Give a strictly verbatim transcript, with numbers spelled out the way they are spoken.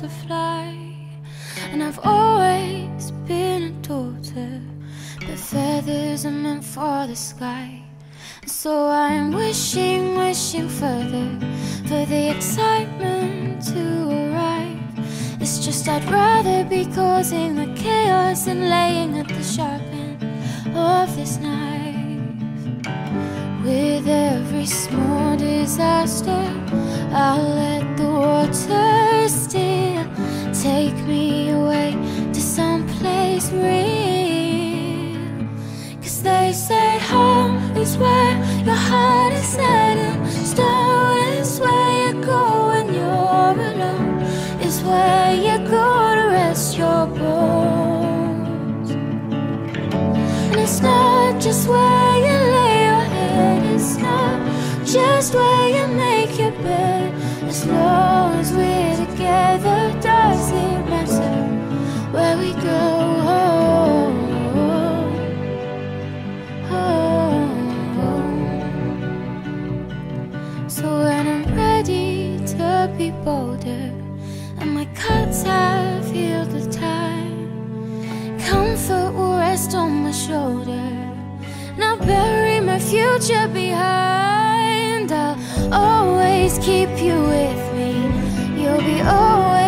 to fly. And I've always been a daughter, but feathers are meant for the sky. So I'm wishing, wishing further for the excitement to arrive. It's just I'd rather be causing the chaos than laying at the sharp end of this knife. With every small disaster, I'll let the water steer, take me away to some place real. Cause they say home is where your heart is set, and stone is where you go when you're alone, is where you go to rest your bones. And it's not just where you lay your head, it's not just where you make your bed. As long as we're together, does it matter where we go? So when I'm ready to be bolder and my cuts have healed with time, comfort will rest on my shoulder, and I'll bury my future behind. I'll always keep you with me, you'll be always